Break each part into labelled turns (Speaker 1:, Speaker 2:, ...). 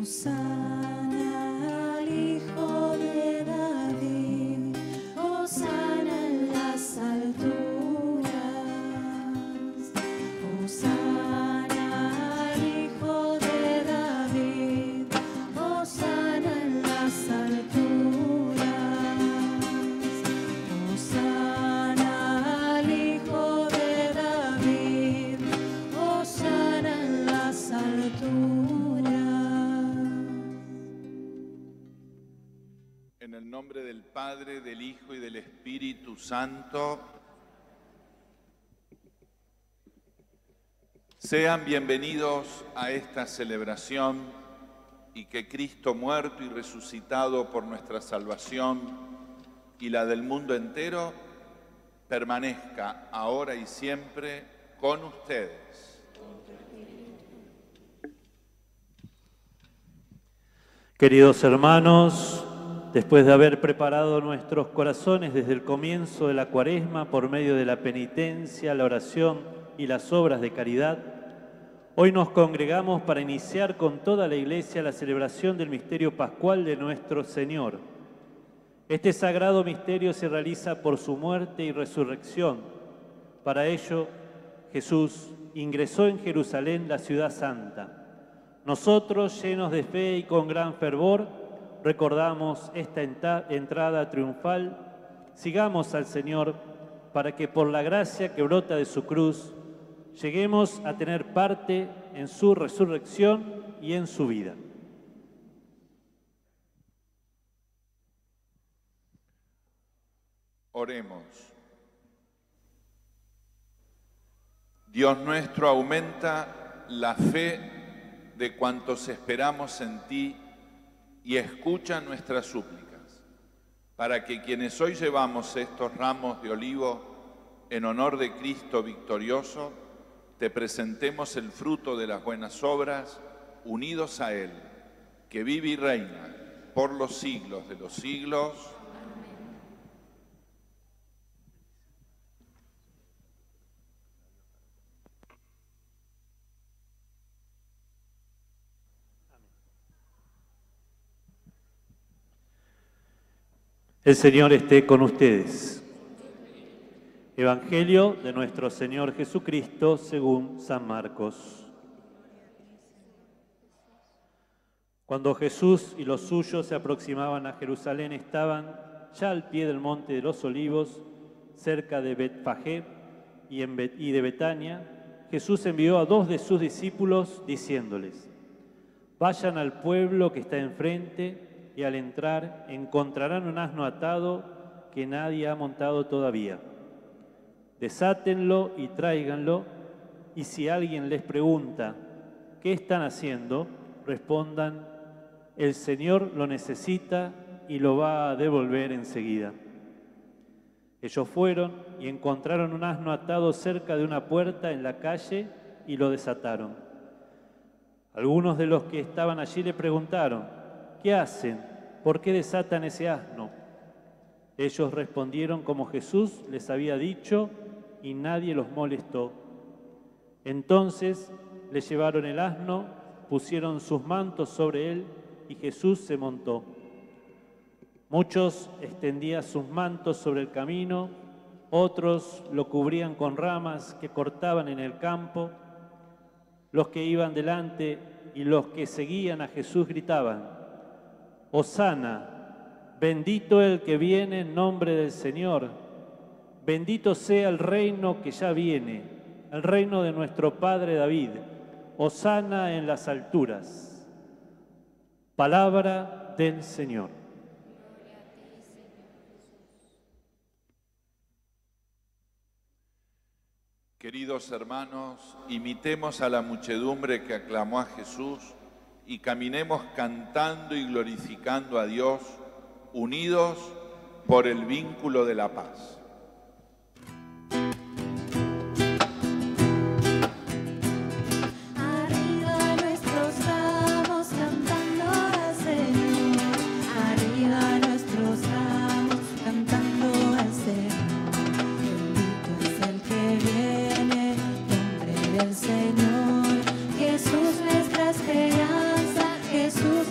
Speaker 1: Hosana al Hijo de David, Hosana en las alturas. Hosana al Hijo de David, Hosana en las alturas. Hosana al Hijo de David, Hosana en las alturas.
Speaker 2: En el nombre del Padre, del Hijo y del Espíritu Santo, sean bienvenidos a esta celebración y que Cristo muerto y resucitado por nuestra salvación y la del mundo entero, permanezca ahora y siempre con ustedes.
Speaker 3: Queridos hermanos, después de haber preparado nuestros corazones desde el comienzo de la Cuaresma por medio de la penitencia, la oración y las obras de caridad, hoy nos congregamos para iniciar con toda la Iglesia la celebración del misterio pascual de nuestro Señor. Este sagrado misterio se realiza por su muerte y resurrección. Para ello, Jesús ingresó en Jerusalén, la ciudad santa. Nosotros, llenos de fe y con gran fervor, recordamos esta entrada triunfal. Sigamos al Señor para que por la gracia que brota de su cruz lleguemos a tener parte en su resurrección y en su vida.
Speaker 2: Oremos. Dios nuestro, aumenta la fe de cuantos esperamos en ti y escucha nuestras súplicas, para que quienes hoy llevamos estos ramos de olivo en honor de Cristo victorioso, te presentemos el fruto de las buenas obras, unidos a Él, que vive y reina por los siglos de los siglos.
Speaker 3: El Señor esté con ustedes. Evangelio de nuestro Señor Jesucristo según San Marcos. Cuando Jesús y los suyos se aproximaban a Jerusalén, estaban ya al pie del monte de los Olivos, cerca de Betfagé y de Betania. Jesús envió a 2 de sus discípulos diciéndoles: vayan al pueblo que está enfrente, y al entrar encontrarán un asno atado que nadie ha montado todavía. Desátenlo y tráiganlo, y si alguien les pregunta ¿qué están haciendo?, respondan: el Señor lo necesita y lo va a devolver enseguida. Ellos fueron y encontraron un asno atado cerca de una puerta en la calle y lo desataron. Algunos de los que estaban allí le preguntaron: ¿qué hacen? ¿Por qué desatan ese asno? Ellos respondieron como Jesús les había dicho, y nadie los molestó. Entonces le llevaron el asno, pusieron sus mantos sobre él, y Jesús se montó. Muchos extendían sus mantos sobre el camino, otros lo cubrían con ramas que cortaban en el campo. Los que iban delante y los que seguían a Jesús gritaban: Hosana, bendito el que viene en nombre del Señor, bendito sea el reino que ya viene, el reino de nuestro Padre David, Hosana en las alturas. Palabra del Señor.
Speaker 2: Queridos hermanos, imitemos a la muchedumbre que aclamó a Jesús y caminemos cantando y glorificando a Dios, unidos por el vínculo de la paz.
Speaker 1: Arriba nuestros ramos cantando al Señor, arriba nuestros ramos cantando al Señor. Bendito es el que viene en nombre del Señor, Jesús nuestra esperanza, Jesús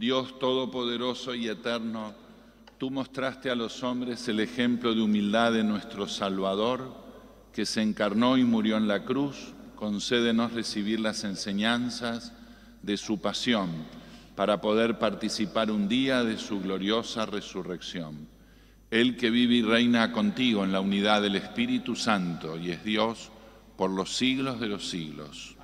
Speaker 2: Dios Todopoderoso y Eterno, tú mostraste a los hombres el ejemplo de humildad de nuestro Salvador, que se encarnó y murió en la cruz. Concédenos recibir las enseñanzas de su pasión, para poder participar un día de su gloriosa resurrección. Él que vive y reina contigo en la unidad del Espíritu Santo y es Dios por los siglos de los siglos.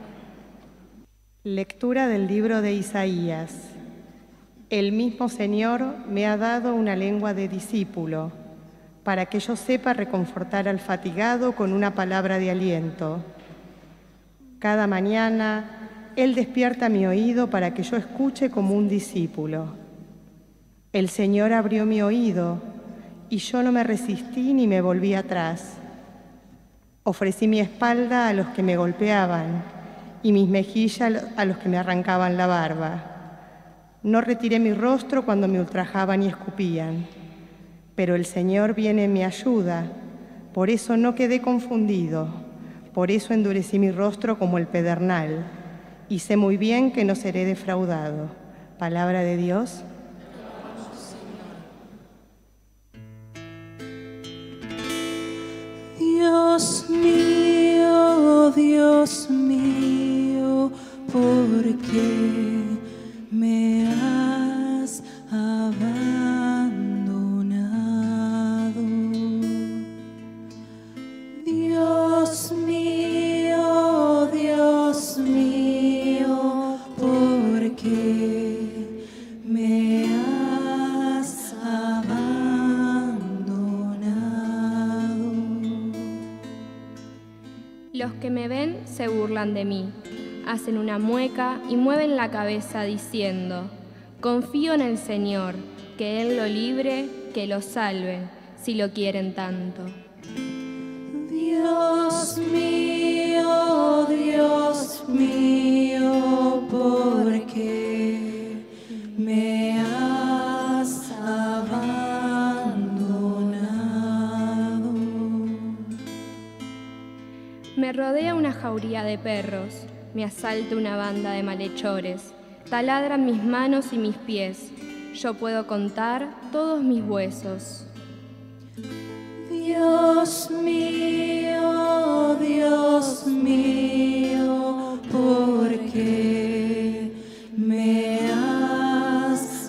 Speaker 4: Lectura del libro de Isaías. El mismo Señor me ha dado una lengua de discípulo, para que yo sepa reconfortar al fatigado con una palabra de aliento. Cada mañana Él despierta mi oído para que yo escuche como un discípulo. El Señor abrió mi oído y yo no me resistí ni me volví atrás. Ofrecí mi espalda a los que me golpeaban y mis mejillas a los que me arrancaban la barba. No retiré mi rostro cuando me ultrajaban y escupían. Pero el Señor viene en mi ayuda, por eso no quedé confundido, por eso endurecí mi rostro como el pedernal, y sé muy bien que no seré defraudado. Palabra de Dios.
Speaker 1: Dios mío, ¿por qué me has abandonado? Dios mío, ¿por qué me has abandonado?
Speaker 5: Los que me ven se burlan de mí, hacen una mueca y mueven la cabeza diciendo: confío en el Señor, que Él lo libre, que lo salve, si lo quieren tanto.
Speaker 1: Dios mío, ¿por qué me has abandonado?
Speaker 5: Me rodea una jauría de perros, me asalta una banda de malhechores, taladran mis manos y mis pies, yo puedo contar todos mis huesos.
Speaker 1: Dios mío, ¿por qué me has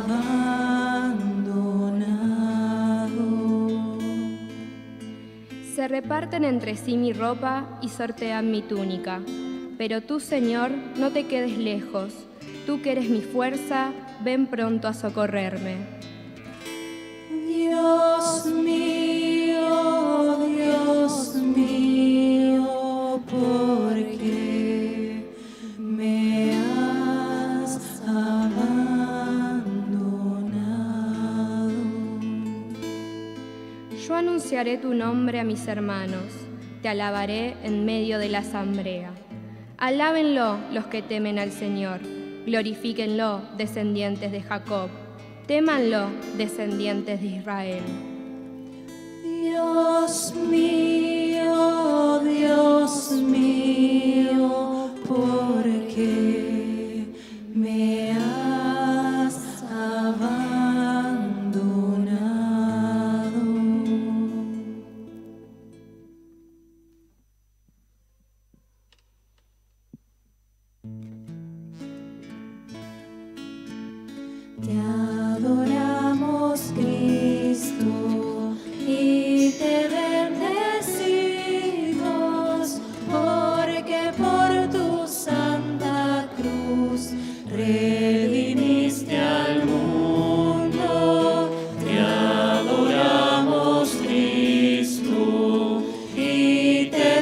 Speaker 1: abandonado?
Speaker 5: Se reparten entre sí mi ropa y sortean mi túnica, pero tú, Señor, no te quedes lejos, tú que eres mi fuerza, ven pronto a socorrerme.
Speaker 1: Dios mío, ¿por qué me has abandonado?
Speaker 5: Yo anunciaré tu nombre a mis hermanos, te alabaré en medio de la asamblea. Alábenlo los que temen al Señor, glorifíquenlo, descendientes de Jacob, témanlo, descendientes de Israel.
Speaker 1: Dios mío, ¿por qué me has abandonado? Te adoramos, Cristo, y te bendecimos, porque por tu santa cruz redimiste al mundo. Te adoramos, Cristo, y te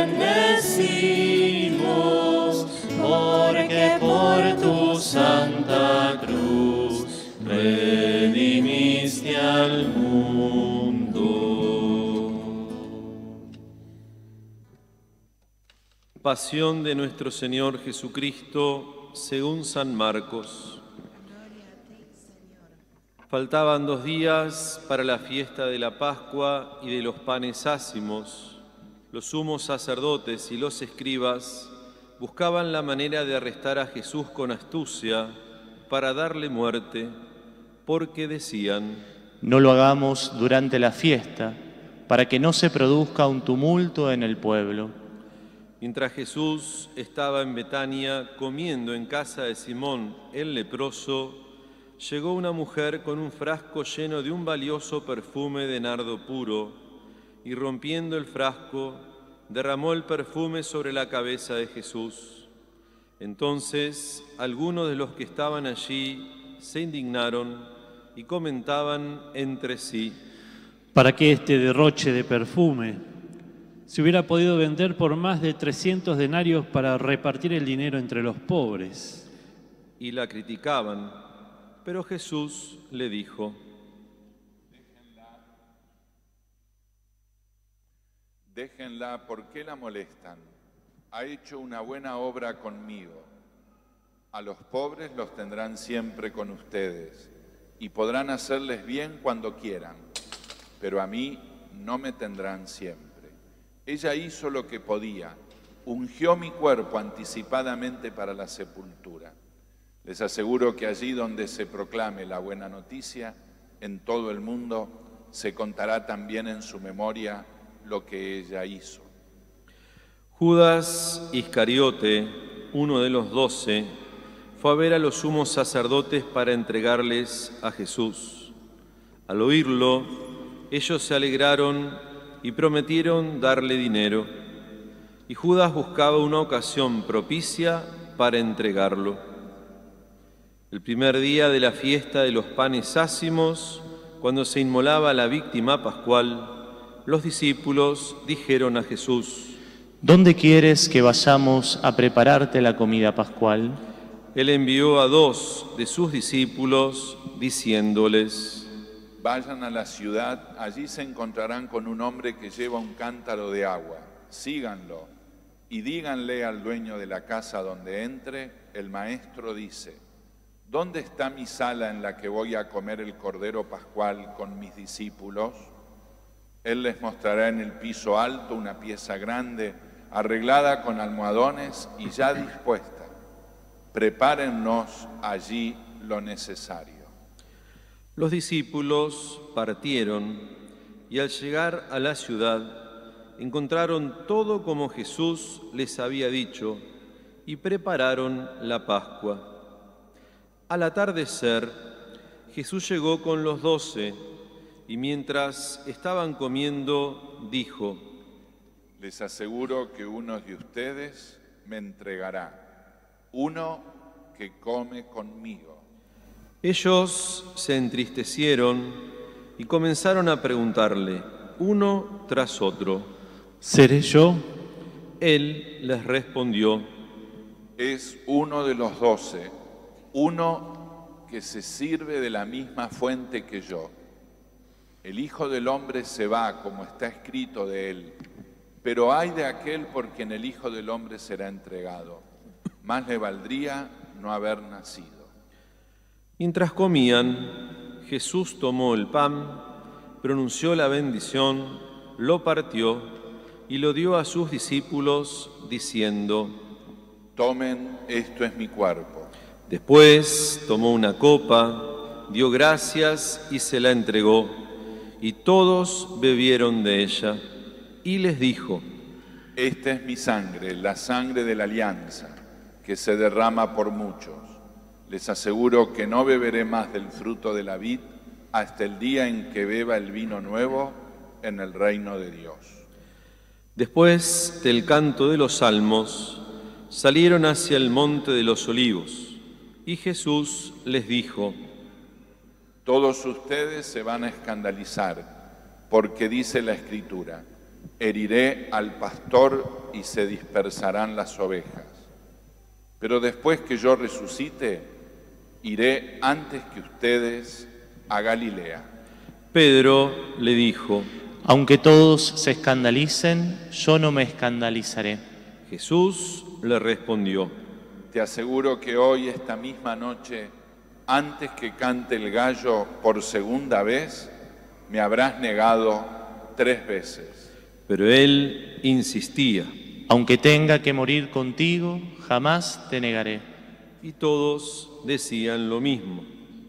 Speaker 1: bendecimos, porque por tu santa cruz redimiste al mundo.
Speaker 6: Pasión de nuestro Señor Jesucristo según San Marcos. Faltaban 2 días para la fiesta de la Pascua y de los panes ácimos. Los sumos sacerdotes y los escribas buscaban la manera de arrestar a Jesús con astucia, para darle muerte, porque decían:
Speaker 7: no lo hagamos durante la fiesta, para que no se produzca un tumulto en el pueblo.
Speaker 6: Mientras Jesús estaba en Betania comiendo en casa de Simón el leproso, llegó una mujer con un frasco lleno de un valioso perfume de nardo puro, y rompiendo el frasco, derramó el perfume sobre la cabeza de Jesús. Entonces, algunos de los que estaban allí se indignaron y comentaban entre sí:
Speaker 3: ¿para qué este derroche de perfume? Se hubiera podido vender por más de 300 denarios para repartir el dinero entre los pobres.
Speaker 6: Y la criticaban, pero Jesús le dijo:
Speaker 2: déjenla, ¿por qué la molestan? Ha hecho una buena obra conmigo. A los pobres los tendrán siempre con ustedes y podrán hacerles bien cuando quieran, pero a mí no me tendrán siempre. Ella hizo lo que podía, ungió mi cuerpo anticipadamente para la sepultura. Les aseguro que allí donde se proclame la buena noticia, en todo el mundo, se contará también en su memoria lo que ella hizo.
Speaker 6: Judas Iscariote, uno de los 12, fue a ver a los sumos sacerdotes para entregarles a Jesús. Al oírlo, ellos se alegraron y prometieron darle dinero. Y Judas buscaba una ocasión propicia para entregarlo. El primer día de la fiesta de los panes ácimos, cuando se inmolaba la víctima pascual, los discípulos dijeron a Jesús:
Speaker 7: ¿dónde quieres que vayamos a prepararte la comida pascual?
Speaker 6: Él envió a 2 de sus discípulos, diciéndoles:
Speaker 2: vayan a la ciudad, allí se encontrarán con un hombre que lleva un cántaro de agua. Síganlo y díganle al dueño de la casa donde entre: el maestro dice, ¿dónde está mi sala en la que voy a comer el cordero pascual con mis discípulos? Él les mostrará en el piso alto una pieza grande, arreglada con almohadones y ya dispuesta. Prepárennos allí lo necesario.
Speaker 6: Los discípulos partieron y al llegar a la ciudad encontraron todo como Jesús les había dicho y prepararon la Pascua. Al atardecer, Jesús llegó con los 12 y mientras estaban comiendo dijo:
Speaker 2: les aseguro que uno de ustedes me entregará, uno que come conmigo.
Speaker 6: Ellos se entristecieron y comenzaron a preguntarle, uno tras otro:
Speaker 3: ¿seré yo?
Speaker 6: Él les respondió:
Speaker 2: es uno de los 12, uno que se sirve de la misma fuente que yo. El Hijo del Hombre se va, como está escrito de él, pero ay de aquel por quien el Hijo del Hombre será entregado. Más le valdría no haber nacido.
Speaker 6: Mientras comían, Jesús tomó el pan, pronunció la bendición, lo partió y lo dio a sus discípulos, diciendo:
Speaker 2: tomen, esto es mi cuerpo.
Speaker 6: Después tomó una copa, dio gracias y se la entregó, y todos bebieron de ella. Y les dijo:
Speaker 2: esta es mi sangre, la sangre de la alianza, que se derrama por muchos. Les aseguro que no beberé más del fruto de la vid hasta el día en que beba el vino nuevo en el reino de Dios.
Speaker 6: Después del canto de los salmos, salieron hacia el monte de los olivos, y Jesús les dijo:
Speaker 2: todos ustedes se van a escandalizar, porque dice la Escritura, heriré al pastor y se dispersarán las ovejas. Pero después que yo resucite, iré antes que ustedes a Galilea.
Speaker 6: Pedro le dijo:
Speaker 7: aunque todos se escandalicen, yo no me escandalizaré.
Speaker 6: Jesús le respondió:
Speaker 2: te aseguro que hoy, esta misma noche, antes que cante el gallo por segunda vez, me habrás negado 3 veces.
Speaker 6: Pero él insistía:
Speaker 7: aunque tenga que morir contigo, jamás te negaré.
Speaker 6: Y todos decían lo mismo.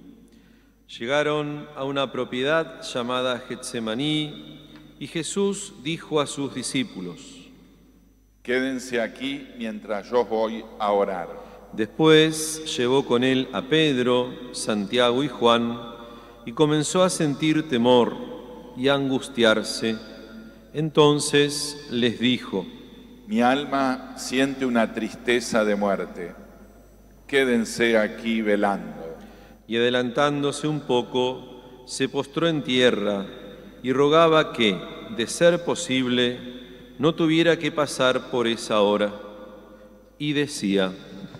Speaker 6: Llegaron a una propiedad llamada Getsemaní y Jesús dijo a sus discípulos:
Speaker 2: Quédense aquí mientras yo voy a orar.
Speaker 6: Después llevó con él a Pedro, Santiago y Juan y comenzó a sentir temor y a angustiarse. Entonces les dijo:
Speaker 2: Mi alma siente una tristeza de muerte. Quédense aquí velando.
Speaker 6: Y adelantándose un poco, se postró en tierra y rogaba que, de ser posible, no tuviera que pasar por esa hora. Y decía: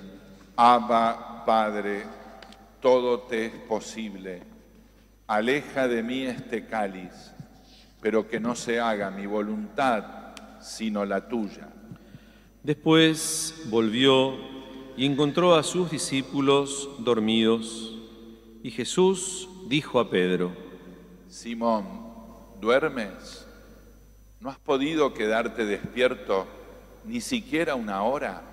Speaker 2: Abba, Padre, todo te es posible. Aleja de mí este cáliz, pero que no se haga mi voluntad, sino la tuya.
Speaker 6: Después volvió y encontró a sus discípulos dormidos. Y Jesús dijo a Pedro:
Speaker 2: Simón, ¿duermes? ¿No has podido quedarte despierto ni siquiera una hora?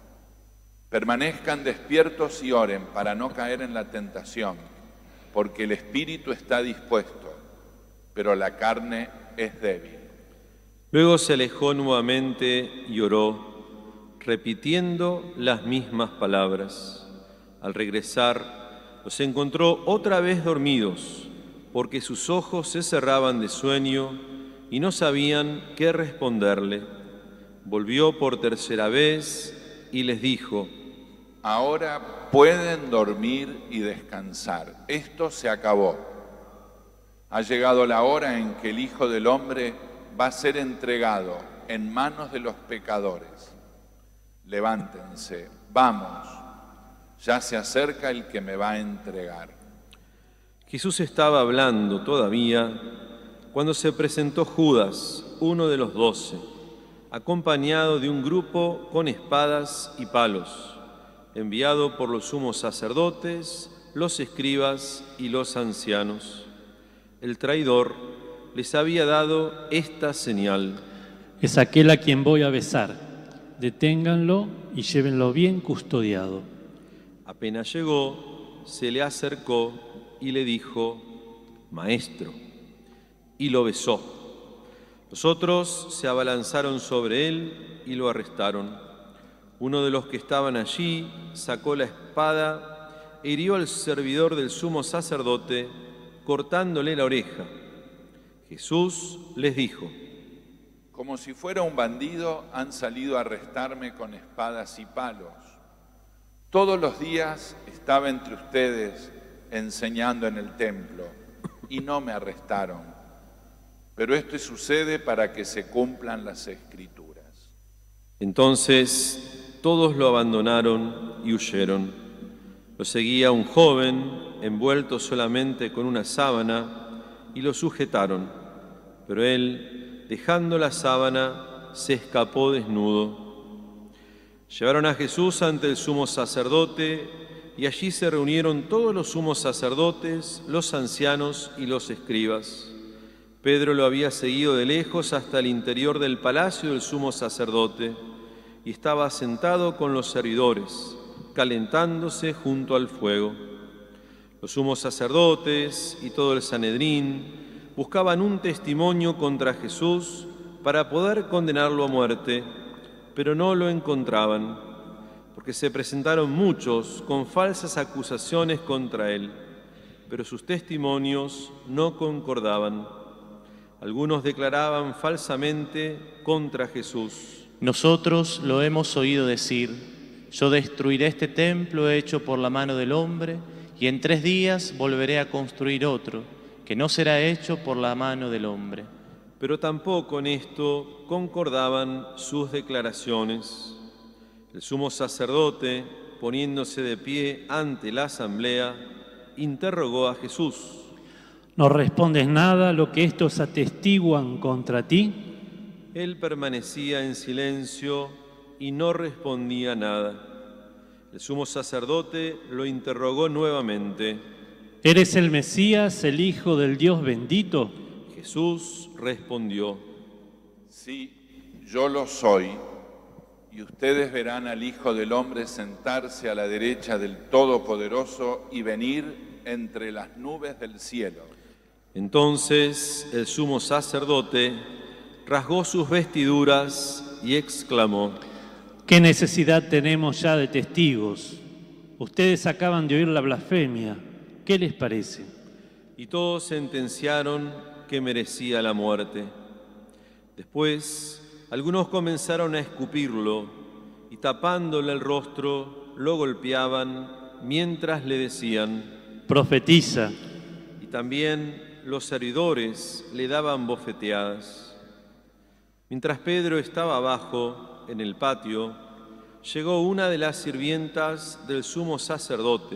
Speaker 2: Permanezcan despiertos y oren para no caer en la tentación, porque el espíritu está dispuesto, pero la carne es débil.
Speaker 6: Luego se alejó nuevamente y oró, repitiendo las mismas palabras. Al regresar, los encontró otra vez dormidos, porque sus ojos se cerraban de sueño y no sabían qué responderle. Volvió por tercera vez y les dijo:
Speaker 2: Ahora pueden dormir y descansar. Esto se acabó. Ha llegado la hora en que el Hijo del Hombre va a ser entregado en manos de los pecadores. Levántense, vamos. Ya se acerca el que me va a entregar.
Speaker 6: Jesús estaba hablando todavía cuando se presentó Judas, uno de los 12, acompañado de un grupo con espadas y palos, enviado por los sumos sacerdotes, los escribas y los ancianos. El traidor les había dado esta señal:
Speaker 3: Es aquel a quien voy a besar. Deténganlo y llévenlo bien custodiado.
Speaker 6: Apenas llegó, se le acercó y le dijo: Maestro, y lo besó. Los otros se abalanzaron sobre él y lo arrestaron. Uno de los que estaban allí sacó la espada e hirió al servidor del sumo sacerdote, cortándole la oreja. Jesús les dijo:
Speaker 2: Como si fuera un bandido, han salido a arrestarme con espadas y palos. Todos los días estaba entre ustedes enseñando en el templo y no me arrestaron. Pero esto sucede para que se cumplan las Escrituras.
Speaker 6: Entonces todos lo abandonaron y huyeron. Lo seguía un joven envuelto solamente con una sábana y lo sujetaron. Pero él, dejando la sábana, se escapó desnudo. Llevaron a Jesús ante el sumo sacerdote y allí se reunieron todos los sumos sacerdotes, los ancianos y los escribas. Pedro lo había seguido de lejos hasta el interior del palacio del sumo sacerdote y estaba sentado con los servidores, calentándose junto al fuego. Los sumos sacerdotes y todo el Sanedrín buscaban un testimonio contra Jesús para poder condenarlo a muerte, pero no lo encontraban, porque se presentaron muchos con falsas acusaciones contra él, pero sus testimonios no concordaban. Algunos declaraban falsamente contra Jesús:
Speaker 7: Nosotros lo hemos oído decir: Yo destruiré este templo hecho por la mano del hombre, y en 3 días volveré a construir otro, que no será hecho por la mano del hombre.
Speaker 6: Pero tampoco en esto concordaban sus declaraciones. El sumo sacerdote, poniéndose de pie ante la asamblea, interrogó a Jesús:
Speaker 3: ¿No respondes nada a lo que estos atestiguan contra ti?
Speaker 6: Él permanecía en silencio y no respondía nada. El sumo sacerdote lo interrogó nuevamente:
Speaker 3: ¿Eres el Mesías, el Hijo del Dios bendito?
Speaker 6: Jesús respondió:
Speaker 2: Sí, yo lo soy, Y ustedes verán al Hijo del Hombre sentarse a la derecha del Todopoderoso y venir entre las nubes del cielo.
Speaker 6: Entonces el sumo sacerdote rasgó sus vestiduras y exclamó:
Speaker 3: ¿Qué necesidad tenemos ya de testigos? Ustedes acaban de oír la blasfemia. ¿Qué les parece?
Speaker 6: Y todos sentenciaron que merecía la muerte. Después, algunos comenzaron a escupirlo y tapándole el rostro, lo golpeaban mientras le decían:
Speaker 3: Profetiza.
Speaker 6: Y también los servidores le daban bofeteadas. Mientras Pedro estaba abajo, en el patio, llegó una de las sirvientas del sumo sacerdote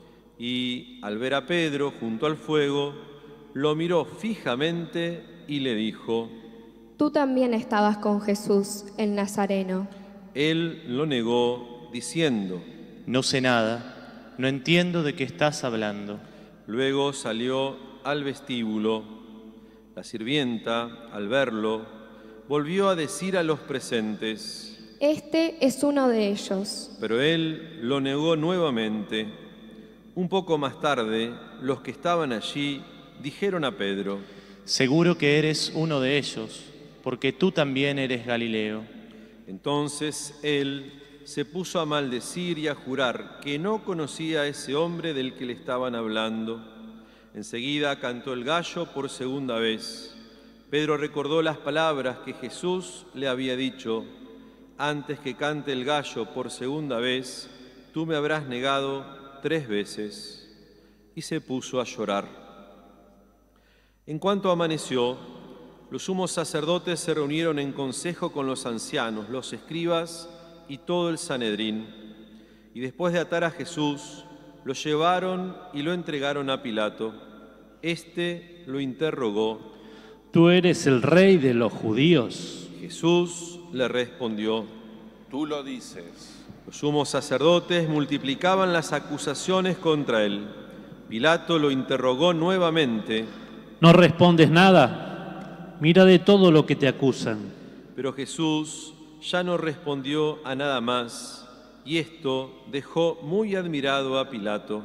Speaker 6: y, al ver a Pedro junto al fuego, lo miró fijamente y le dijo:
Speaker 5: Tú también estabas con Jesús, el Nazareno.
Speaker 6: Él lo negó, diciendo:
Speaker 7: No sé nada, no entiendo de qué estás hablando.
Speaker 6: Luego salió al vestíbulo. La sirvienta, al verlo, volvió a decir a los presentes:
Speaker 5: Este es uno de ellos.
Speaker 6: Pero él lo negó nuevamente. Un poco más tarde, los que estaban allí dijeron a Pedro:
Speaker 7: Seguro que eres uno de ellos, porque tú también eres Galileo.
Speaker 6: Entonces él se puso a maldecir y a jurar que no conocía a ese hombre del que le estaban hablando. Enseguida cantó el gallo por segunda vez. Pedro recordó las palabras que Jesús le había dicho: Antes que cante el gallo por segunda vez, tú me habrás negado 3 veces. Y se puso a llorar. En cuanto amaneció, los sumos sacerdotes se reunieron en consejo con los ancianos, los escribas y todo el Sanedrín. Y después de atar a Jesús, lo llevaron y lo entregaron a Pilato. Este lo interrogó:
Speaker 3: ¿Tú eres el rey de los judíos?
Speaker 6: Jesús le respondió:
Speaker 2: Tú lo dices.
Speaker 6: Los sumos sacerdotes multiplicaban las acusaciones contra él. Pilato lo interrogó nuevamente.
Speaker 3: ¿No respondes nada? Mira de todo lo que te acusan.
Speaker 6: Pero Jesús ya no respondió a nada más, y esto dejó muy admirado a Pilato.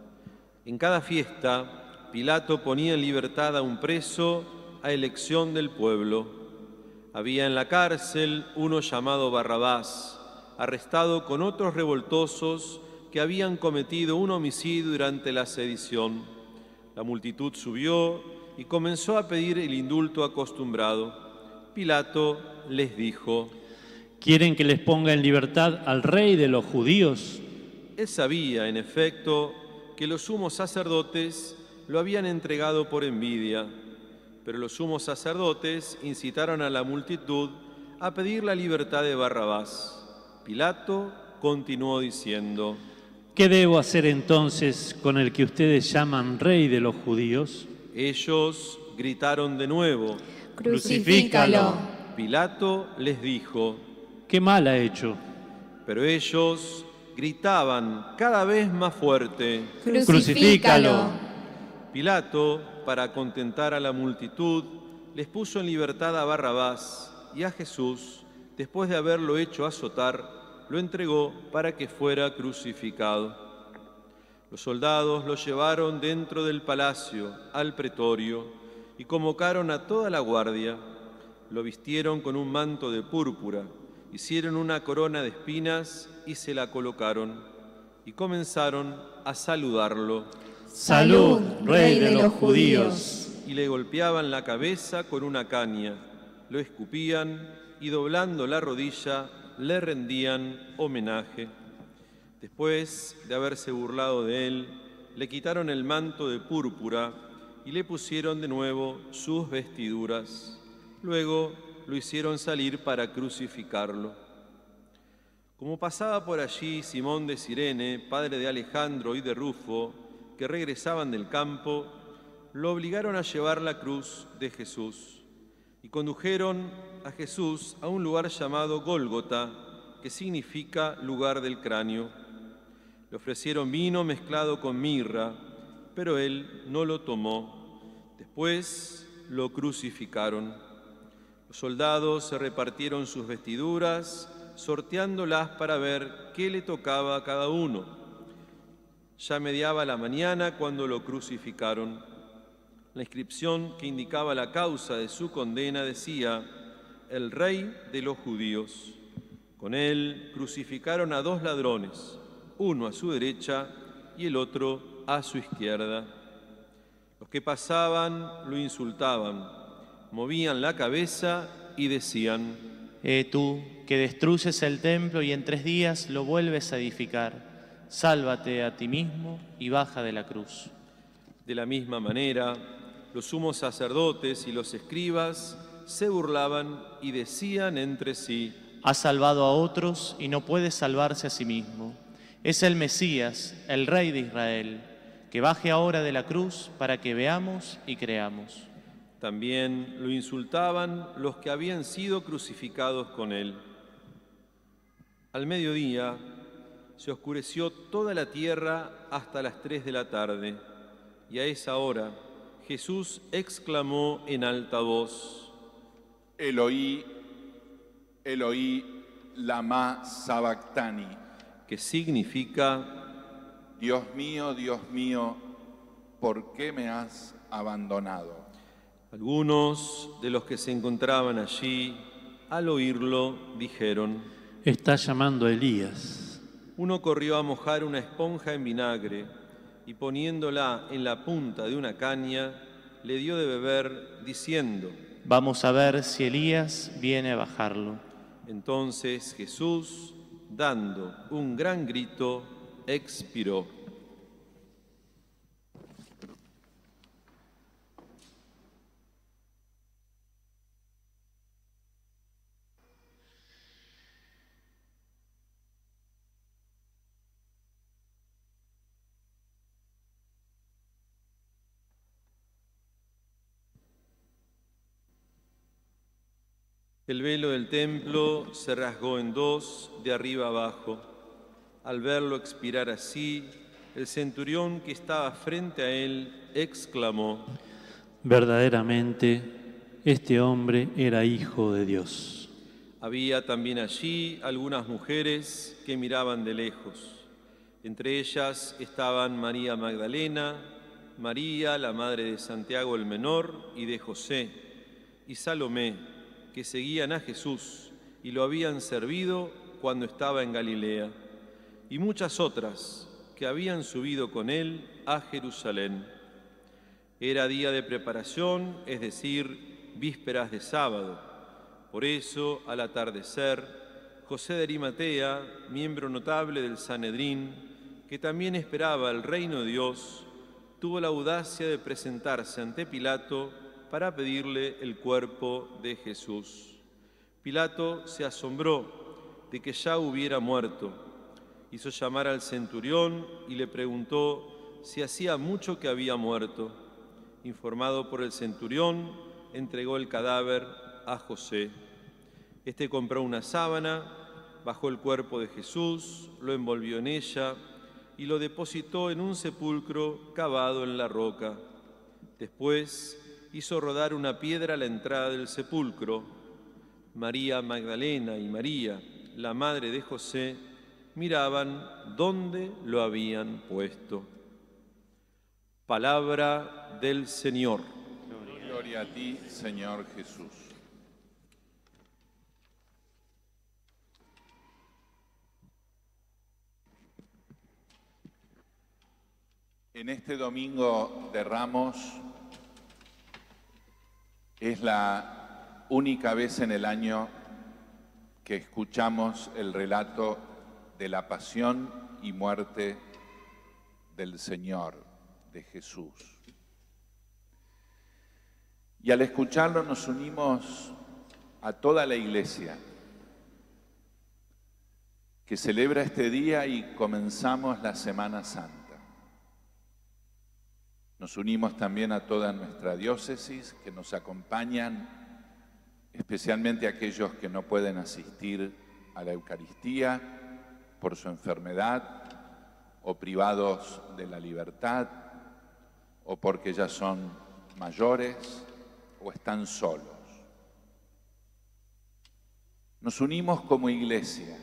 Speaker 6: En cada fiesta, Pilato ponía en libertad a un preso a elección del pueblo. Había en la cárcel uno llamado Barrabás, arrestado con otros revoltosos que habían cometido un homicidio durante la sedición. La multitud subió y comenzó a pedir el indulto acostumbrado. Pilato les dijo:
Speaker 3: ¿Quieren que les ponga en libertad al rey de los judíos?
Speaker 6: Él sabía, en efecto, que los sumos sacerdotes lo habían entregado por envidia, pero los sumos sacerdotes incitaron a la multitud a pedir la libertad de Barrabás. Pilato continuó diciendo:
Speaker 3: ¿Qué debo hacer entonces con el que ustedes llaman rey de los judíos?
Speaker 6: Ellos gritaron de nuevo:
Speaker 5: Crucifícalo.
Speaker 6: Pilato les dijo:
Speaker 3: ¿Qué mal ha hecho?
Speaker 6: Pero ellos gritaban cada vez más fuerte:
Speaker 5: Crucifícalo.
Speaker 6: Pilato, para contentar a la multitud, les puso en libertad a Barrabás, y a Jesús, después de haberlo hecho azotar, lo entregó para que fuera crucificado. Los soldados lo llevaron dentro del palacio, al pretorio, y convocaron a toda la guardia. Lo vistieron con un manto de púrpura, hicieron una corona de espinas y se la colocaron, y comenzaron a saludarlo.
Speaker 3: ¡Salud, rey de los judíos!
Speaker 6: Y le golpeaban la cabeza con una caña, lo escupían y doblando la rodilla le rendían homenaje. Después de haberse burlado de él, le quitaron el manto de púrpura y le pusieron de nuevo sus vestiduras. Luego lo hicieron salir para crucificarlo. Como pasaba por allí Simón de Cirene, padre de Alejandro y de Rufo, que regresaban del campo, lo obligaron a llevar la cruz de Jesús. Y condujeron a Jesús a un lugar llamado Gólgota, que significa lugar del cráneo. Le ofrecieron vino mezclado con mirra, pero él no lo tomó. Después lo crucificaron. Los soldados se repartieron sus vestiduras sorteándolas para ver qué le tocaba a cada uno. Ya mediaba la mañana cuando lo crucificaron. La inscripción que indicaba la causa de su condena decía: el Rey de los Judíos. Con él crucificaron a 2 ladrones, uno a su derecha y el otro a su izquierda. Los que pasaban lo insultaban, movían la cabeza y decían:
Speaker 7: Tú, que destruyes el templo y en 3 días lo vuelves a edificar, sálvate a ti mismo y baja de la cruz.
Speaker 6: De la misma manera, los sumos sacerdotes y los escribas se burlaban y decían entre sí:
Speaker 7: ha salvado a otros y no puede salvarse a sí mismo. Es el Mesías, el Rey de Israel, que baje ahora de la cruz para que veamos y creamos.
Speaker 6: También lo insultaban los que habían sido crucificados con él. Al mediodía se oscureció toda la tierra hasta las 3 de la tarde, y a esa hora Jesús exclamó en alta voz:
Speaker 2: Eloí, Eloí, lama sabactani,
Speaker 6: que significa:
Speaker 2: Dios mío, ¿por qué me has abandonado?
Speaker 6: Algunos de los que se encontraban allí, al oírlo, dijeron:
Speaker 3: está llamando a Elías.
Speaker 6: Uno corrió a mojar una esponja en vinagre y poniéndola en la punta de una caña, le dio de beber, diciendo:
Speaker 7: vamos a ver si Elías viene a bajarlo.
Speaker 6: Entonces Jesús, dando un gran grito, expiró. El velo del templo se rasgó en 2, de arriba abajo. Al verlo expirar así, el centurión que estaba frente a él exclamó:
Speaker 3: verdaderamente, este hombre era hijo de Dios.
Speaker 6: Había también allí algunas mujeres que miraban de lejos. Entre ellas estaban María Magdalena, María, la madre de Santiago el Menor y de José, y Salomé, que seguían a Jesús y lo habían servido cuando estaba en Galilea, y muchas otras que habían subido con él a Jerusalén. Era día de preparación, es decir, vísperas de sábado. Por eso, al atardecer, José de Arimatea, miembro notable del Sanedrín, que también esperaba el reino de Dios, tuvo la audacia de presentarse ante Pilato para pedirle el cuerpo de Jesús. Pilato se asombró de que ya hubiera muerto. Hizo llamar al centurión y le preguntó si hacía mucho que había muerto. Informado por el centurión, entregó el cadáver a José. Este compró una sábana, bajó el cuerpo de Jesús, lo envolvió en ella y lo depositó en un sepulcro cavado en la roca. Después hizo rodar una piedra a la entrada del sepulcro. María Magdalena y María, la madre de José, miraban dónde lo habían puesto. Palabra del Señor.
Speaker 2: Gloria a ti, Señor Jesús. En este domingo de Ramos es la única vez en el año que escuchamos el relato de la pasión y muerte del Señor, de Jesús. Y al escucharlo nos unimos a toda la Iglesia que celebra este día y comenzamos la Semana Santa. Nos unimos también a toda nuestra diócesis que nos acompañan, especialmente aquellos que no pueden asistir a la Eucaristía por su enfermedad o privados de la libertad o porque ya son mayores o están solos. Nos unimos como iglesia.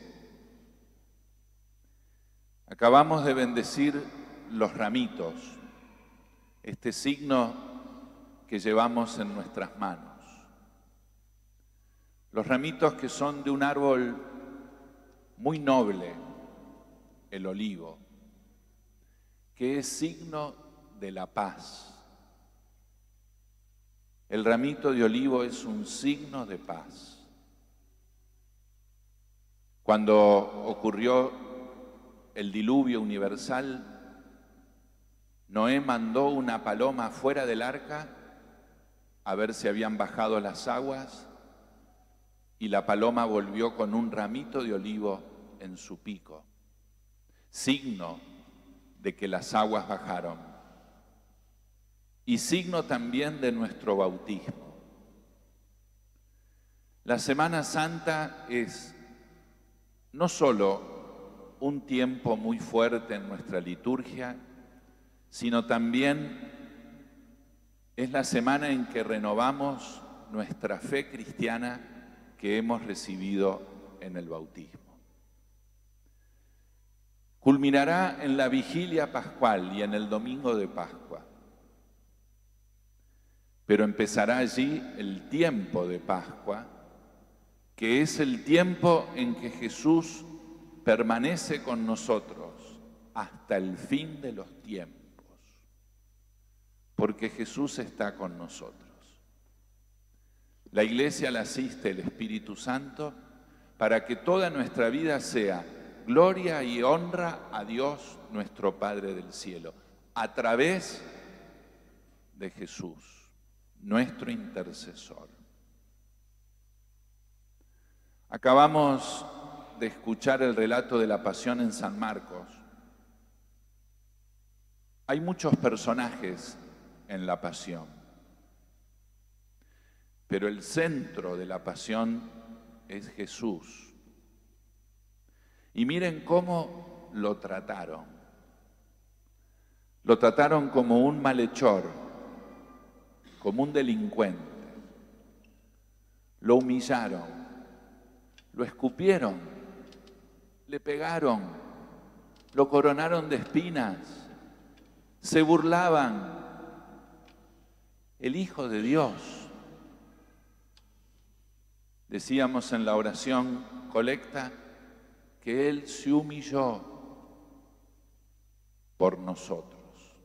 Speaker 2: Acabamos de bendecir los ramitos, este signo que llevamos en nuestras manos. Los ramitos que son de un árbol muy noble, el olivo, que es signo de la paz. El ramito de olivo es un signo de paz. Cuando ocurrió el diluvio universal, Noé mandó una paloma fuera del arca a ver si habían bajado las aguas, y la paloma volvió con un ramito de olivo en su pico, signo de que las aguas bajaron y signo también de nuestro bautismo. La Semana Santa es no solo un tiempo muy fuerte en nuestra liturgia, sino también es la semana en que renovamos nuestra fe cristiana que hemos recibido en el bautismo. Culminará en la vigilia pascual y en el domingo de Pascua, pero empezará allí el tiempo de Pascua, que es el tiempo en que Jesús permanece con nosotros hasta el fin de los tiempos, porque Jesús está con nosotros. La Iglesia la asiste el Espíritu Santo para que toda nuestra vida sea gloria y honra a Dios nuestro Padre del cielo, a través de Jesús, nuestro intercesor. Acabamos de escuchar el relato de la Pasión en San Marcos. Hay muchos personajes en la Pasión, pero el centro de la Pasión es Jesús. Y miren cómo lo trataron. Lo trataron como un malhechor, como un delincuente. Lo humillaron, lo escupieron, le pegaron, lo coronaron de espinas, se burlaban. El Hijo de Dios. Decíamos en la oración colecta que Él se humilló por nosotros.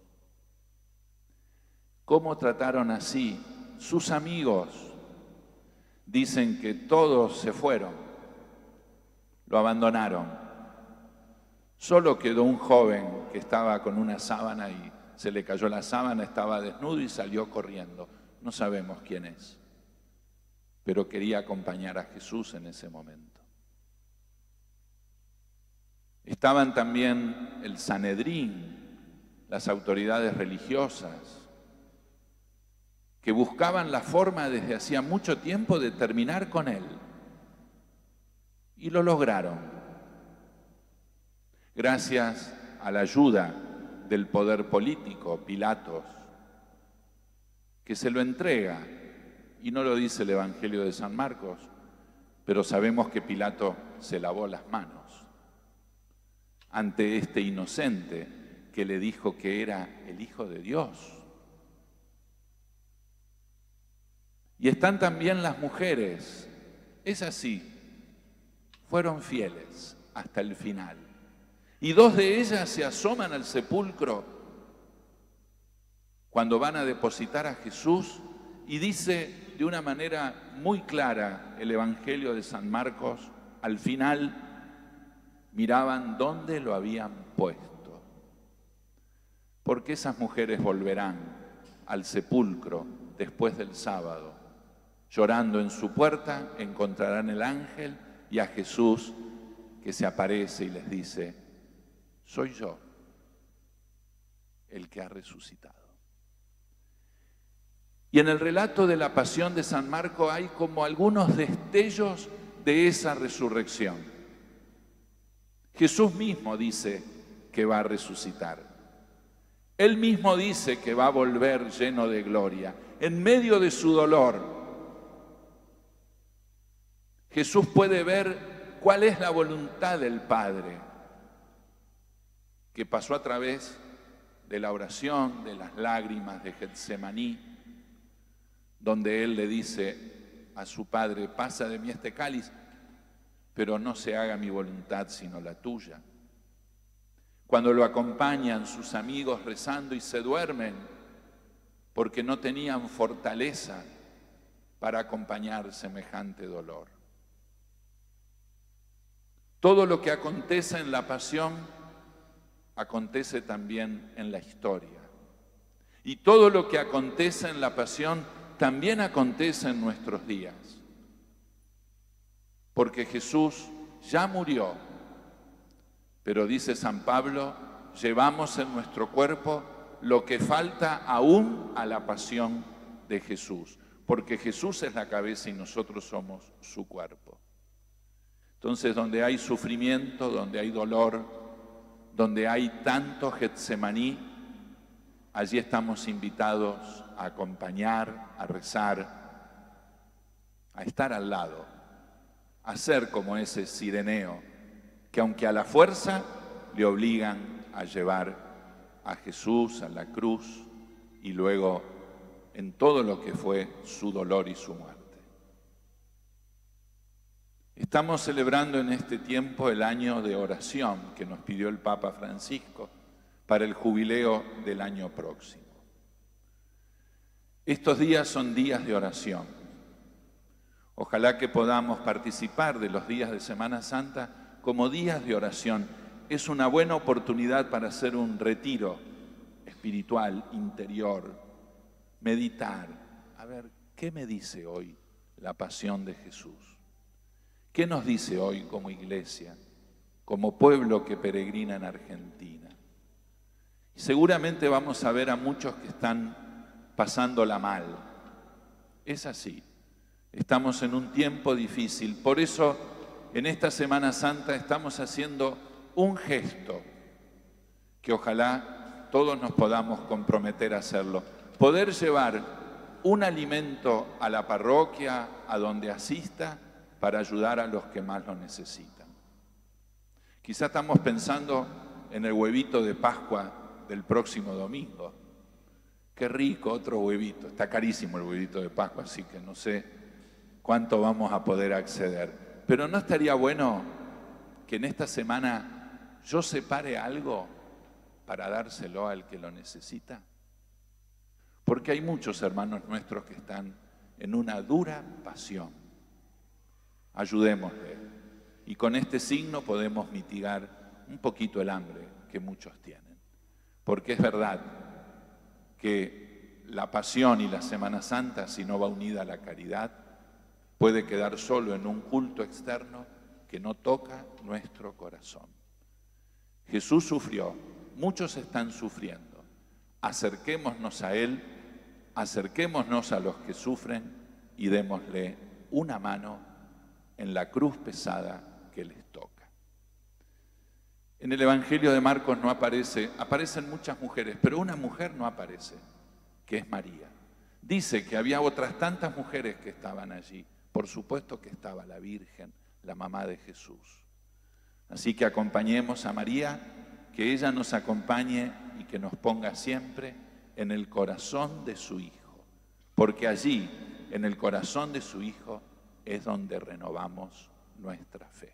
Speaker 2: ¿Cómo trataron así sus amigos? Dicen que todos se fueron, lo abandonaron. Solo quedó un joven que estaba con una sábana y se le cayó la sábana, estaba desnudo y salió corriendo. No sabemos quién es, pero quería acompañar a Jesús en ese momento. Estaban también el Sanedrín, las autoridades religiosas, que buscaban la forma desde hacía mucho tiempo de terminar con él. Y lo lograron. Gracias a la ayuda del poder político, Pilatos, que se lo entrega. Y no lo dice el Evangelio de San Marcos, pero sabemos que Pilato se lavó las manos ante este inocente que le dijo que era el Hijo de Dios. Y están también las mujeres. Es así, fueron fieles hasta el final. Y dos de ellas se asoman al sepulcro cuando van a depositar a Jesús y dice de una manera muy clara el Evangelio de San Marcos, al final miraban dónde lo habían puesto. Porque esas mujeres volverán al sepulcro después del sábado. Llorando en su puerta encontrarán el ángel y a Jesús que se aparece y les dice: soy yo, el que ha resucitado. Y en el relato de la Pasión de San Marcos hay como algunos destellos de esa resurrección. Jesús mismo dice que va a resucitar. Él mismo dice que va a volver lleno de gloria. En medio de su dolor, Jesús puede ver cuál es la voluntad del Padre, que pasó a través de la oración, de las lágrimas de Getsemaní, donde Él le dice a su Padre: pasa de mí este cáliz, pero no se haga mi voluntad sino la tuya. Cuando lo acompañan sus amigos rezando y se duermen porque no tenían fortaleza para acompañar semejante dolor. Todo lo que acontece en la pasión acontece también en la historia. Y todo lo que acontece en la pasión también acontece en nuestros días. Porque Jesús ya murió, pero dice San Pablo, llevamos en nuestro cuerpo lo que falta aún a la pasión de Jesús, porque Jesús es la cabeza y nosotros somos su cuerpo. Entonces, donde hay sufrimiento, donde hay dolor, donde hay tanto Getsemaní, allí estamos invitados a acompañar, a rezar, a estar al lado, a ser como ese Cireneo, que aunque a la fuerza le obligan a llevar a Jesús a la cruz y luego en todo lo que fue su dolor y su muerte. Estamos celebrando en este tiempo el año de oración que nos pidió el Papa Francisco para el jubileo del año próximo. Estos días son días de oración. Ojalá que podamos participar de los días de Semana Santa como días de oración. Es una buena oportunidad para hacer un retiro espiritual, interior, meditar. A ver, ¿qué me dice hoy la pasión de Jesús? ¿Qué nos dice hoy como iglesia, como pueblo que peregrina en Argentina? Y seguramente vamos a ver a muchos que están pasándola mal. Es así. Estamos en un tiempo difícil. Por eso, en esta Semana Santa estamos haciendo un gesto que ojalá todos nos podamos comprometer a hacerlo. Poder llevar un alimento a la parroquia, a donde asista, para ayudar a los que más lo necesitan. Quizá estamos pensando en el huevito de Pascua del próximo domingo. Qué rico, otro huevito. Está carísimo el huevito de Pascua, así que no sé cuánto vamos a poder acceder. Pero ¿no estaría bueno que en esta semana yo separe algo para dárselo al que lo necesita? Porque hay muchos hermanos nuestros que están en una dura pasión. Ayudémosle. Y con este signo podemos mitigar un poquito el hambre que muchos tienen. Porque es verdad que la pasión y la Semana Santa, si no va unida a la caridad, puede quedar solo en un culto externo que no toca nuestro corazón. Jesús sufrió, muchos están sufriendo. Acerquémonos a Él, acerquémonos a los que sufren y démosle una mano en la cruz pesada que les toca. En el Evangelio de Marcos no aparecen muchas mujeres, pero una mujer no aparece, que es María. Dice que había otras tantas mujeres que estaban allí. Por supuesto que estaba la Virgen, la mamá de Jesús. Así que acompañemos a María, que ella nos acompañe y que nos ponga siempre en el corazón de su Hijo, porque allí, en el corazón de su Hijo, es donde renovamos nuestra fe.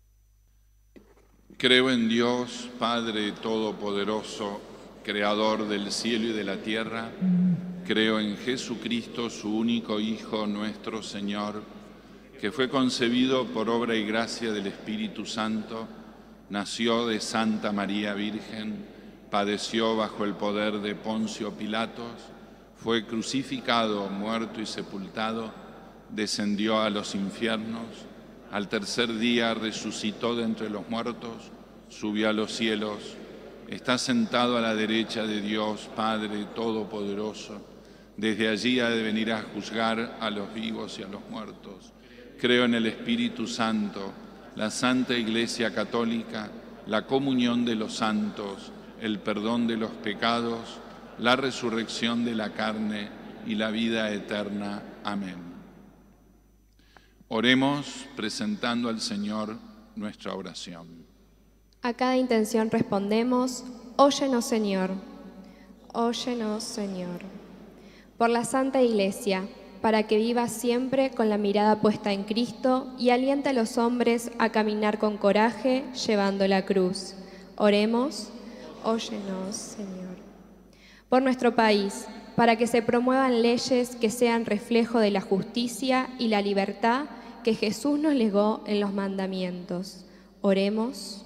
Speaker 2: Creo en Dios, Padre Todopoderoso, Creador del cielo y de la tierra. Creo en Jesucristo, su único Hijo, nuestro Señor, que fue concebido por obra y gracia del Espíritu Santo, nació de Santa María Virgen, padeció bajo el poder de Poncio Pilatos, fue crucificado, muerto y sepultado, descendió a los infiernos, al tercer día resucitó de entre los muertos, subió a los cielos, está sentado a la derecha de Dios Padre Todopoderoso, desde allí ha de venir a juzgar a los vivos y a los muertos. Creo en el Espíritu Santo, la Santa Iglesia Católica, la comunión de los santos, el perdón de los pecados, la resurrección de la carne y la vida eterna. Amén. Oremos presentando al Señor nuestra oración.
Speaker 5: A cada intención respondemos: óyenos, Señor. Óyenos, Señor. Por la Santa Iglesia, para que viva siempre con la mirada puesta en Cristo y aliente a los hombres a caminar con coraje llevando la cruz. Oremos: óyenos, Señor. Por nuestro país, para que se promuevan leyes que sean reflejo de la justicia y la libertad que Jesús nos legó en los mandamientos. Oremos.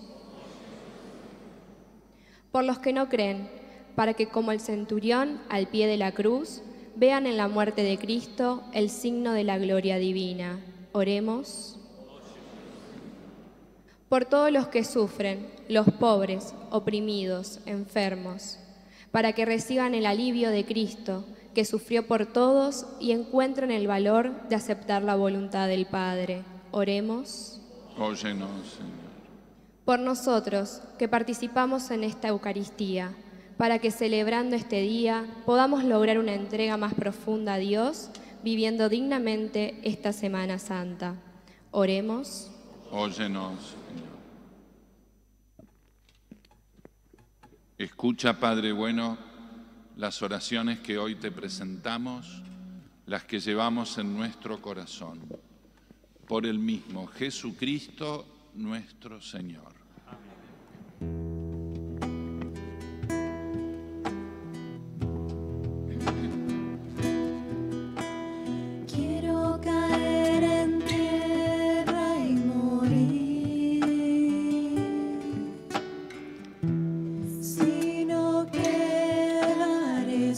Speaker 5: Por los que no creen, para que como el centurión al pie de la cruz, vean en la muerte de Cristo el signo de la gloria divina. Oremos. Por todos los que sufren, los pobres, oprimidos, enfermos, para que reciban el alivio de Cristo, que sufrió por todos y encuentren el valor de aceptar la voluntad del Padre. Oremos.
Speaker 2: Óyenos, Señor.
Speaker 5: Por nosotros, que participamos en esta Eucaristía, para que celebrando este día podamos lograr una entrega más profunda a Dios, viviendo dignamente esta Semana Santa. Oremos.
Speaker 2: Óyenos, Señor. Escucha, Padre bueno, las oraciones que hoy te presentamos, las que llevamos en nuestro corazón, por el mismo Jesucristo nuestro Señor.
Speaker 8: Quiero caer en tierra y morir, si no quedaré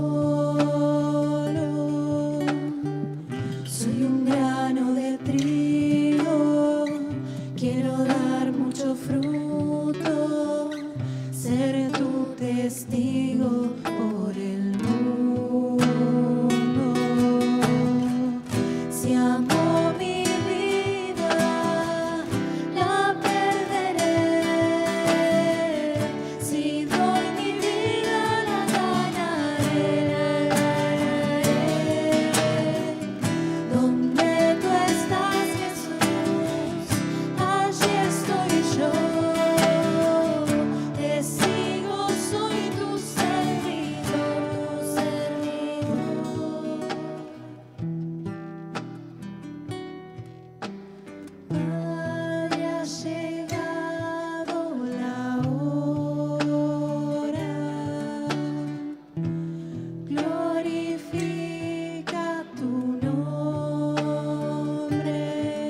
Speaker 8: solo. Soy un grano de trigo, quiero dar mucho fruto, ser tu testigo por el mundo. Si amo mi vida, la perderé. Si doy mi vida, la ganaré, Donde tú estás, Jesús, allí estoy yo. Te sigo, soy tu servidor, Haya llegado la hora, glorifica tu nombre.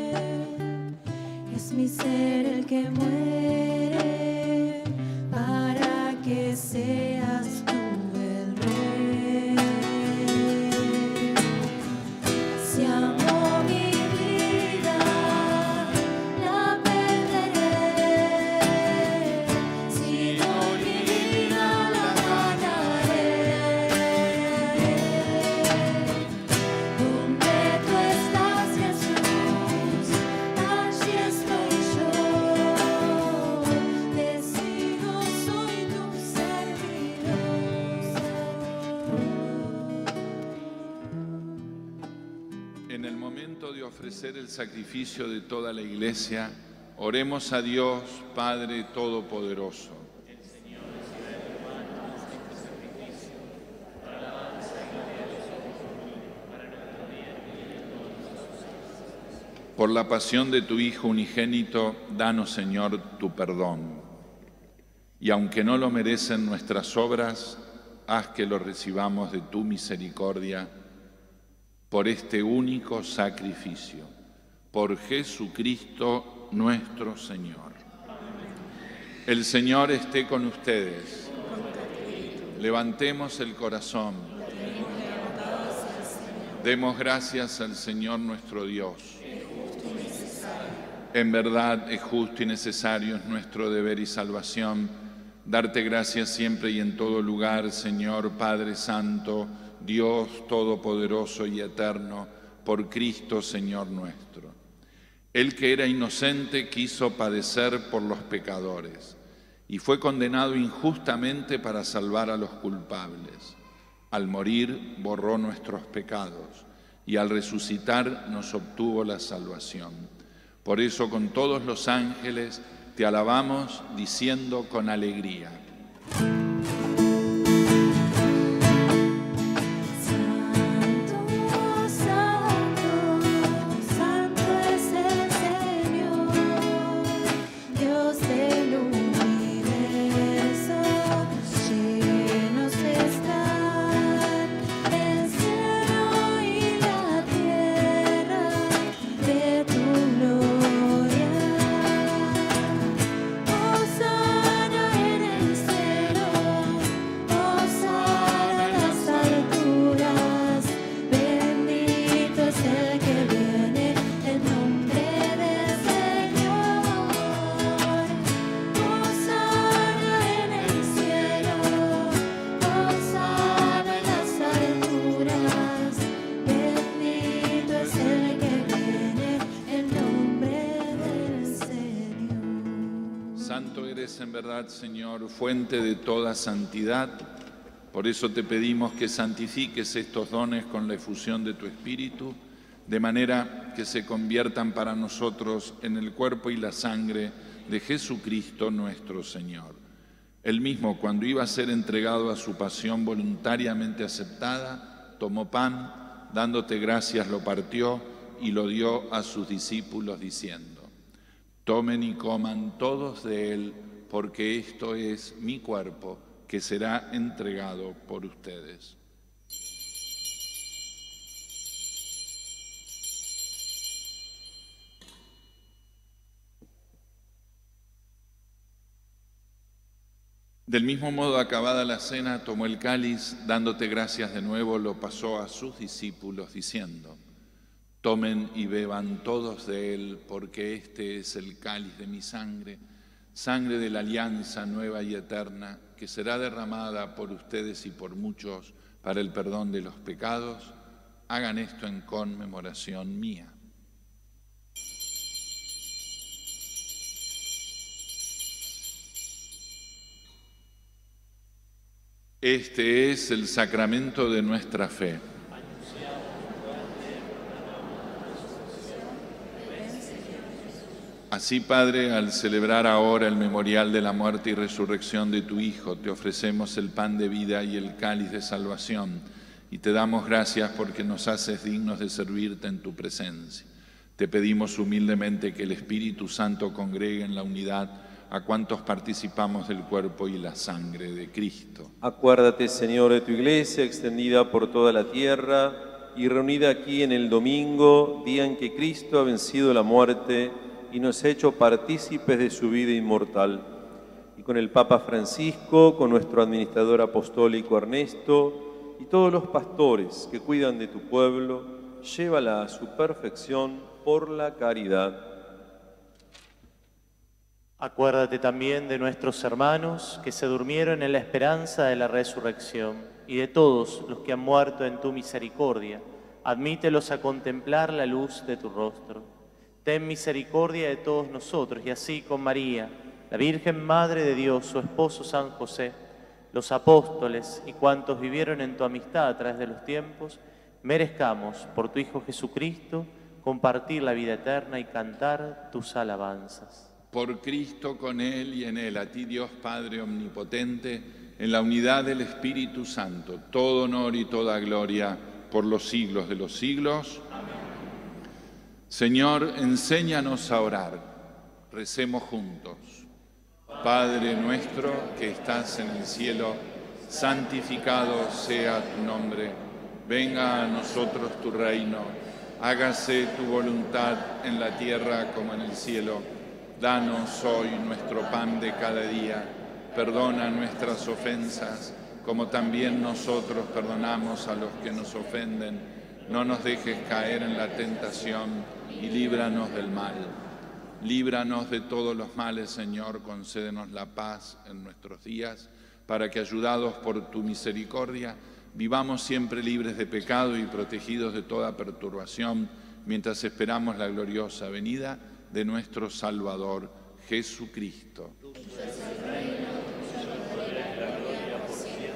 Speaker 8: Es mi ser el que muere para que seas tú el Rey. Si amo mi vida, la perderé. Si doy mi vida, la ganaré. Donde tú estás, Jesús, allí estoy yo. Te sigo, soy tu servidor.
Speaker 2: En el momento de ofrecer el sacrificio de toda la Iglesia, oremos a Dios, Padre Todopoderoso. Por la pasión de tu Hijo unigénito, danos, Señor, tu perdón. Y aunque no lo merecen nuestras obras, haz que lo recibamos de tu misericordia por este único sacrificio, por Jesucristo nuestro Señor. El Señor esté con ustedes. Levantemos el corazón. Demos gracias al Señor nuestro Dios. En verdad es justo y necesario, es nuestro deber y salvación, darte gracias siempre y en todo lugar, Señor Padre Santo, Dios Todopoderoso y Eterno, por Cristo Señor nuestro. Él que era inocente quiso padecer por los pecadores y fue condenado injustamente para salvar a los culpables. Al morir borró nuestros pecados y al resucitar nos obtuvo la salvación. Por eso con todos los ángeles te alabamos diciendo con alegría: en verdad, Señor, fuente de toda santidad. Por eso te pedimos que santifiques estos dones con la efusión de tu Espíritu, de manera que se conviertan para nosotros en el cuerpo y la sangre de Jesucristo nuestro Señor. Él mismo, cuando iba a ser entregado a su pasión voluntariamente aceptada, tomó pan, dándote gracias, lo partió y lo dio a sus discípulos diciendo: tomen y coman todos de él, porque esto es mi cuerpo, que será entregado por ustedes. Del mismo modo, acabada la cena, tomó el cáliz, dándote gracias de nuevo, lo pasó a sus discípulos, diciendo: tomen y beban todos de él, porque este es el cáliz de mi sangre, sangre de la alianza nueva y eterna, que será derramada por ustedes y por muchos para el perdón de los pecados. Hagan esto en conmemoración mía. Este es el sacramento de nuestra fe. Así, Padre, al celebrar ahora el memorial de la muerte y resurrección de tu Hijo, te ofrecemos el pan de vida y el cáliz de salvación, y te damos gracias porque nos haces dignos de servirte en tu presencia. Te pedimos humildemente que el Espíritu Santo congregue en la unidad a cuantos participamos del cuerpo y la sangre de Cristo.
Speaker 6: Acuérdate, Señor, de tu Iglesia extendida por toda la tierra y reunida aquí en el domingo, día en que Cristo ha vencido la muerte y nos ha hecho partícipes de su vida inmortal. Y con el Papa Francisco, con nuestro administrador apostólico Ernesto y todos los pastores que cuidan de tu pueblo, llévala a su perfección por la caridad.
Speaker 7: Acuérdate también de nuestros hermanos que se durmieron en la esperanza de la resurrección y de todos los que han muerto en tu misericordia. Admítelos a contemplar la luz de tu rostro. Ten misericordia de todos nosotros y así con María, la Virgen Madre de Dios, su esposo San José, los apóstoles y cuantos vivieron en tu amistad a través de los tiempos, merezcamos por tu Hijo Jesucristo compartir la vida eterna y cantar tus alabanzas.
Speaker 2: Por Cristo, con Él y en Él, a ti Dios Padre Omnipotente, en la unidad del Espíritu Santo, todo honor y toda gloria por los siglos de los siglos. Amén. Señor, enséñanos a orar. Recemos juntos. Padre nuestro que estás en el cielo, santificado sea tu nombre. Venga a nosotros tu reino. Hágase tu voluntad en la tierra como en el cielo. Danos hoy nuestro pan de cada día. Perdona nuestras ofensas, como también nosotros perdonamos a los que nos ofenden. No nos dejes caer en la tentación y líbranos del mal. Líbranos de todos los males, Señor, concédenos la paz en nuestros días, para que, ayudados por tu misericordia, vivamos siempre libres de pecado y protegidos de toda perturbación, mientras esperamos la gloriosa venida de nuestro Salvador, Jesucristo.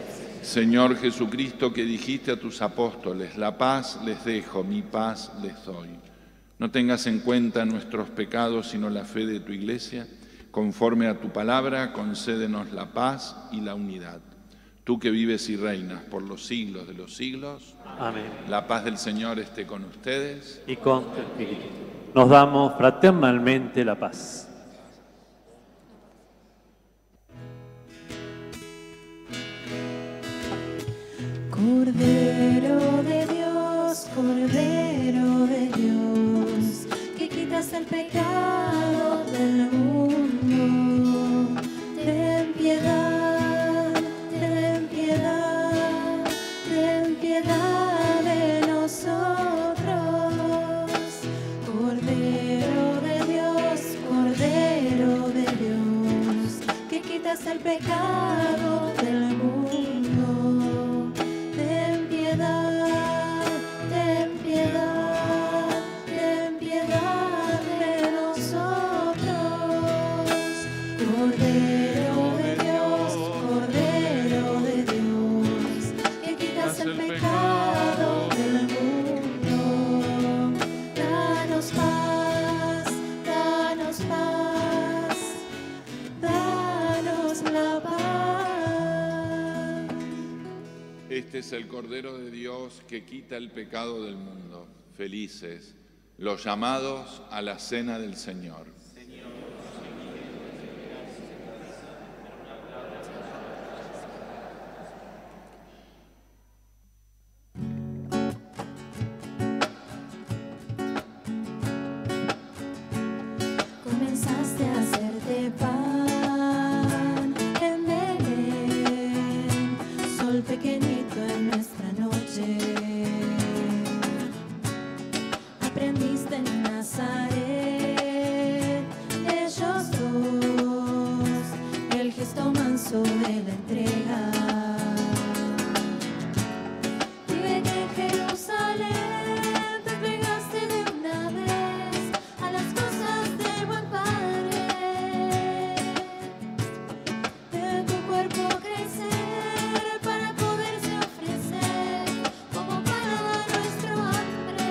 Speaker 2: Señor Jesucristo, que dijiste a tus apóstoles, la paz les dejo, mi paz les doy. No tengas en cuenta nuestros pecados, sino la fe de tu Iglesia. Conforme a tu palabra, concédenos la paz y la unidad. Tú que vives y reinas por los siglos de los siglos.
Speaker 3: Amén.
Speaker 2: La paz del Señor esté con ustedes.
Speaker 3: Y con tu espíritu. Nos damos fraternalmente la paz.
Speaker 8: Cordero de Dios, que quitas el pecado del mundo, ten piedad, ten piedad, ten piedad de nosotros. Cordero de Dios, que quitas el pecado del mundo.
Speaker 2: Este es el Cordero de Dios que quita el pecado del mundo. Felices los llamados a la cena del Señor.
Speaker 8: Comenzaste a hacerte pan en Belén, sol pequeñito en nuestra noche. Aprendiste en Nazaret, ellos dos, el gesto manso de la entrega. Vive que en Jerusalén te pegaste de una vez a las cosas del buen Padre. De tu cuerpo crecer para poderse ofrecer como para nuestro hambre.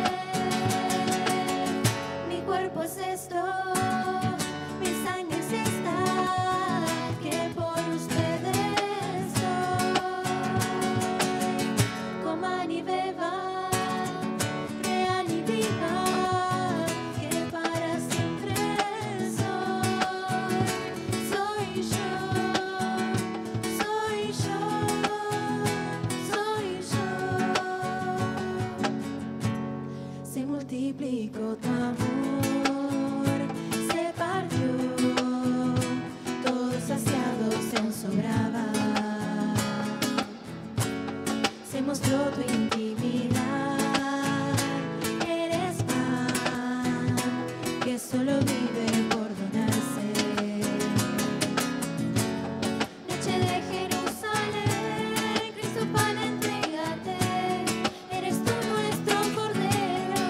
Speaker 8: Mi cuerpo es esto, mi sangre es esta, que por ustedes doy. Coman y beban, crean y vivan, que para siempre soy. Soy yo, soy yo, soy yo. Se multiplicó tu amor, se partió, todos saciados se sobraba. Se mostró tu intimidad, eres pan que solo vive por donarse. Leche de Jerusalén, Cristo pan, entrégate, eres tú nuestro Cordero.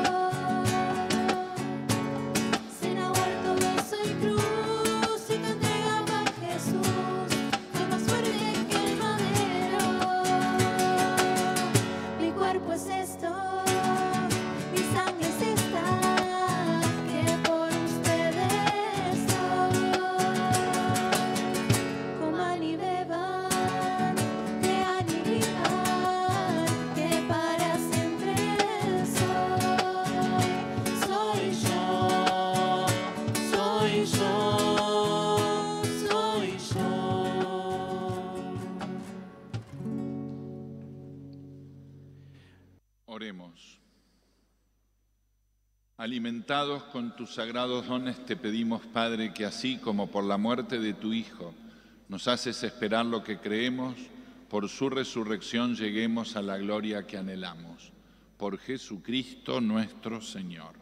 Speaker 8: Cena, huerto, beso y cruz, y tu entrega, Juan Jesús, fue más fuerte que el madero. Mi cuerpo es esto, mi sangre es esta, que por ustedes doy. Coman y beban, crean y vivan, que para siempre soy. Soy yo, soy yo, soy yo.
Speaker 2: Oremos. Alimentados con tus sagrados dones, te pedimos, Padre, que así como por la muerte de tu Hijo nos haces esperar lo que creemos, por su resurrección lleguemos a la gloria que anhelamos. Por Jesucristo nuestro Señor.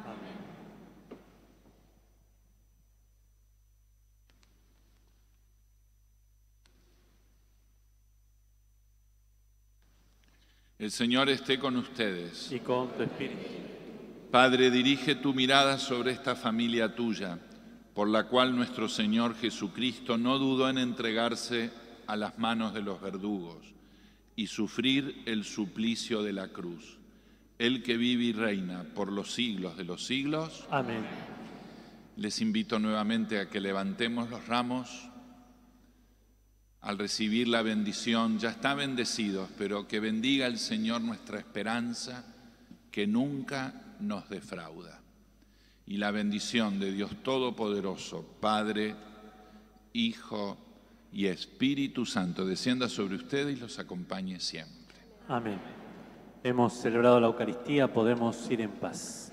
Speaker 2: El Señor esté con ustedes.
Speaker 3: Y con tu espíritu.
Speaker 2: Padre, dirige tu mirada sobre esta familia tuya, por la cual nuestro Señor Jesucristo no dudó en entregarse a las manos de los verdugos. y sufrir el suplicio de la cruz. El que vive y reina por los siglos de los siglos.
Speaker 3: Amén.
Speaker 2: Les invito nuevamente a que levantemos los ramos al recibir la bendición. Ya está bendecidos, pero que bendiga el Señor nuestra esperanza, que nunca nos defrauda. Y la bendición de Dios Todopoderoso, Padre, Hijo y Espíritu Santo, descienda sobre ustedes y los acompañe siempre.
Speaker 3: Amén. Hemos celebrado la Eucaristía, podemos ir en paz.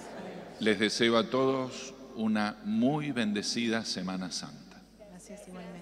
Speaker 2: Les deseo a todos una muy bendecida Semana Santa.
Speaker 8: Gracias igualmente.